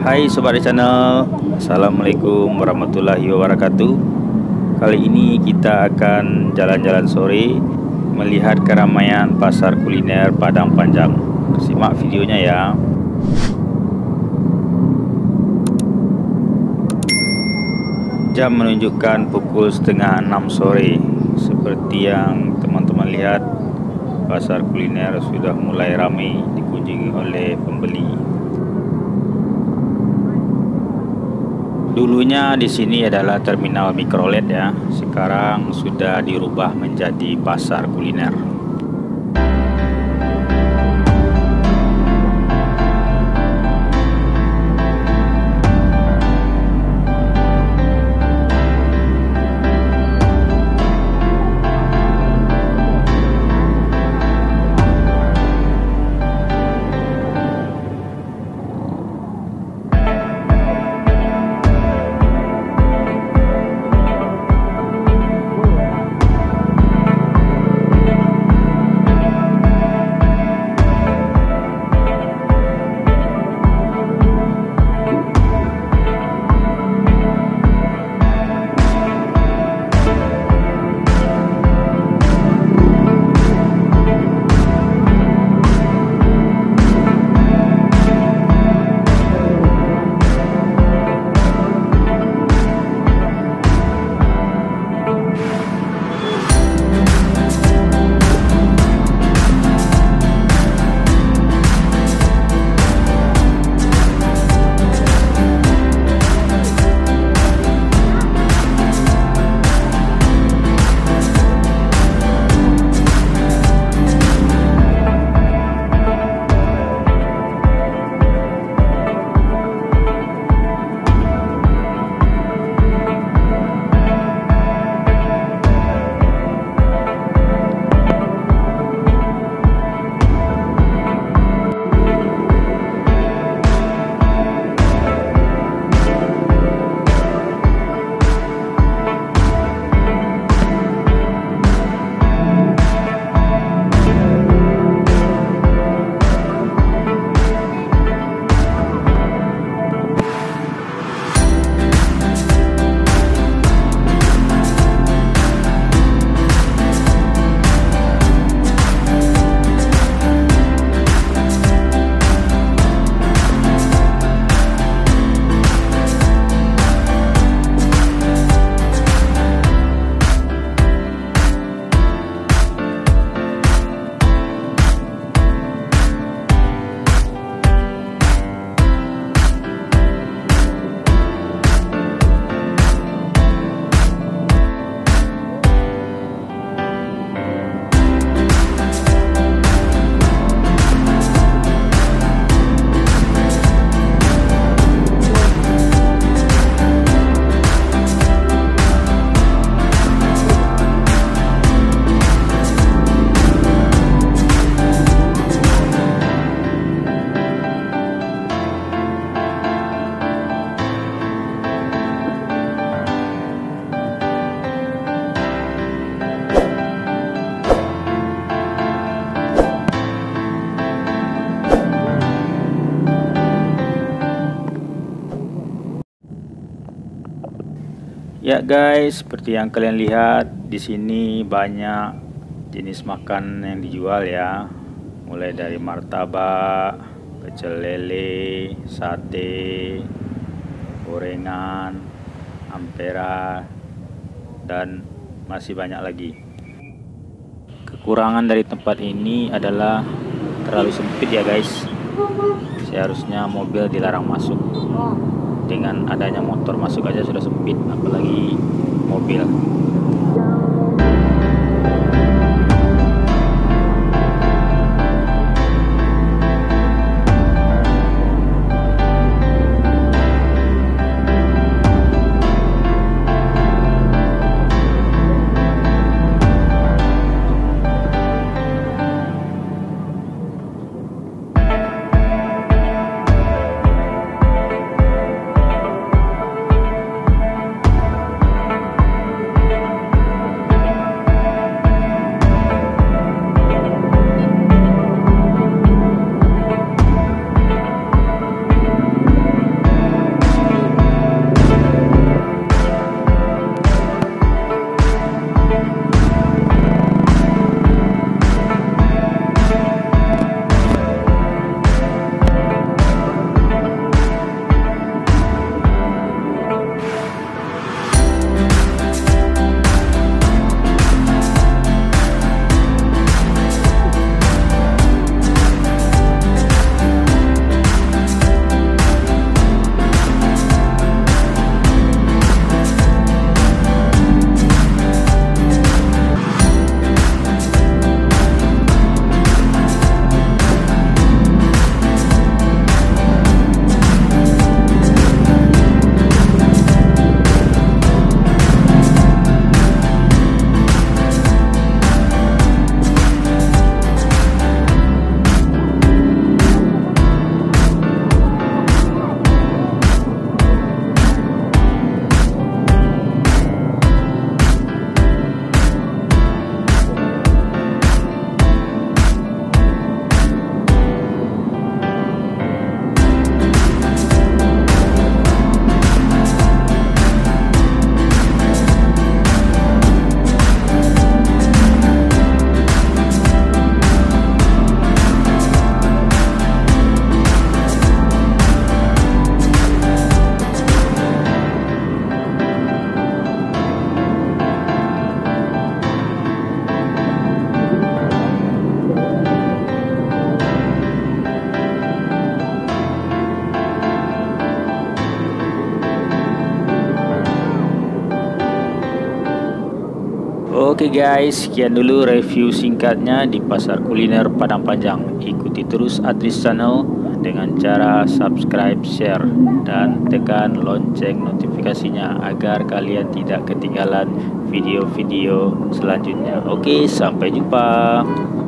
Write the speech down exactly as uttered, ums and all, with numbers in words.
Hai Sobat Channel, Assalamualaikum warahmatullahi wabarakatuh. Kali ini kita akan jalan-jalan sore melihat keramaian pasar kuliner Padang Panjang. Simak videonya ya. Jam menunjukkan pukul setengah enam sore. Seperti yang teman-teman lihat, pasar kuliner sudah mulai ramai dikunjungi oleh pembeli. Dulunya di sini adalah terminal mikrolet ya. Sekarang sudah dirubah menjadi pasar kuliner. Ya guys, seperti yang kalian lihat di sini banyak jenis makan yang dijual ya. Mulai dari martabak, pecel lele, sate, gorengan, ampera, dan masih banyak lagi. Kekurangan dari tempat ini adalah terlalu sempit ya guys. Seharusnya mobil dilarang masuk. Dengan adanya motor masuk aja sudah sempit, apalagi mobil. Oke guys, sekian dulu review singkatnya di pasar kuliner Padang Panjang. Ikuti terus Adris Channel dengan cara subscribe, share, dan tekan lonceng notifikasinya agar kalian tidak ketinggalan video-video selanjutnya. Oke, sampai jumpa.